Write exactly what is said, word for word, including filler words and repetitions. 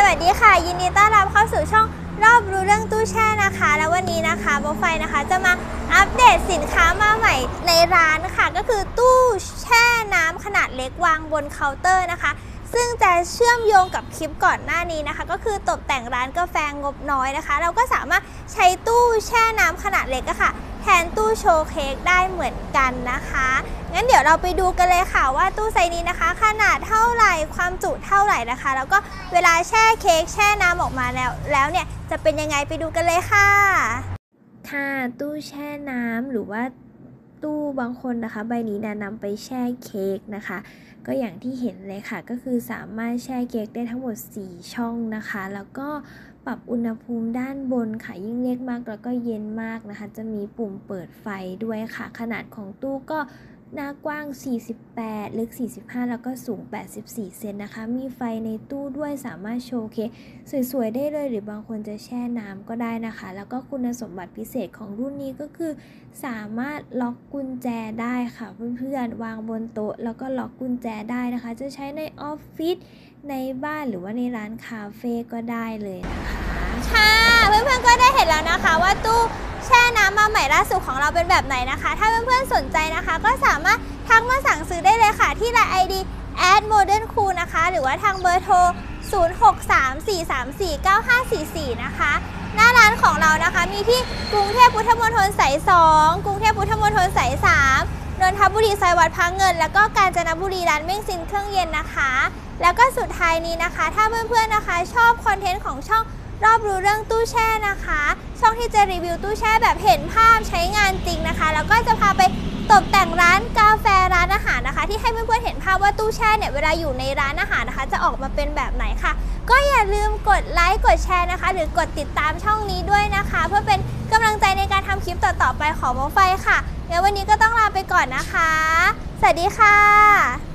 วัสดีค่ะยินดีต้อนรับเข้าสู่ช่องรอบรู้เรื่องตู้แช่นะคะแล้ววันนี้นะคะโบไฟนะคะจะมาอัปเดตสินค้ามาใหม่ในร้านค่ะก็คือตู้แช่น้ำขนาดเล็กวางบนเคาน์เตอร์นะคะซึ่งจะเชื่อมโยงกับคลิปก่อนหน้านี้นะคะก็คือตกแต่งร้านกาแฟงบน้อยนะคะเราก็สามารถใช้ตู้แช่น้ำขนาดเล็กอะค่ะแทนตู้โชว์เค้กได้เหมือนกันนะคะงั้นเดี๋ยวเราไปดูกันเลยค่ะว่าตู้ไซส์นี้นะคะขนาดเท่าไหร่ความจุเท่าไหร่นะคะแล้วก็เวลาแช่เค้กแช่น้ำออกมาแล้วแล้วเนี่ยจะเป็นยังไงไปดูกันเลยค่ะค่ะตู้แช่น้ำหรือว่าตู้บางคนนะคะใบนี้นะนำไปแช่เค้กนะคะก็อย่างที่เห็นเลยค่ะก็คือสามารถแช่เค้กได้ทั้งหมดสี่ช่องนะคะแล้วก็ปรับอุณหภูมิด้านบนค่ะยิ่งเล็กมากแล้วก็เย็นมากนะคะจะมีปุ่มเปิดไฟด้วยค่ะขนาดของตู้ก็หน้ากว้างสี่สิบแปดลึกสี่สิบห้าแล้วก็สูงแปดสิบสี่เซนนะคะมีไฟในตู้ด้วยสามารถโชว์เค้กสวยๆได้เลยหรือบางคนจะแช่น้ำก็ได้นะคะแล้วก็คุณสมบัติพิเศษของรุ่นนี้ก็คือสามารถล็อกกุญแจได้ค่ะเพื่อนๆวางบนโต๊ะแล้วก็ล็อกกุญแจได้นะคะจะใช้ในออฟฟิศในบ้านหรือว่าในร้านคาเฟ่ก็ได้เลยนะคะค่ะเพื่อนๆก็ได้เห็นแล้วนะคะว่าตู้แช่น้ำมาใหม่ล่าสุดของเราเป็นแบบไหนนะคะถ้าเพื่อนๆสนใจนะคะก็สามารถทักมาสั่งซื้อได้เลยค่ะที่ ไลน์ ไอ ดี แอท โมเดิร์นคูล นะคะหรือว่าทางเบอร์โทรศูนย์ หก สาม สี่ สาม สี่ เก้า ห้า สี่ สี่นะคะหน้าร้านของเรานะคะมีที่กรุงเทพพุทธมณฑลสายสองกรุงเทพพุทธมณฑลสายสามนนทบุรีซอยวัดพระเงินแล้วก็กาญจนบุรีร้านเม่งซินเครื่องเย็นนะคะแล้วก็สุดท้ายนี้นะคะถ้าเพื่อนๆนะคะชอบคอนเทนต์ของช่องรอบรู้เรื่องตู้แช่นะคะช่องที่จะรีวิวตู้แช่แบบเห็นภาพใช้งานจริงนะคะแล้วก็จะพาไปตกแต่งร้านกาแฟร้านอาหารนะคะที่ให้เพื่อนๆเห็นภาพว่าตู้แช่เนี่ยเวลาอยู่ในร้านอาหารนะคะจะออกมาเป็นแบบไหนค่ะก็อย่าลืมกดไลค์กดแชร์นะคะหรือกดติดตามช่องนี้ด้วยนะคะเพื่อเป็นกำลังใจในการทำคลิปต่อๆไปของโมไฟค่ะแล้ววันนี้ก็ต้องลาไปก่อนนะคะสวัสดีค่ะ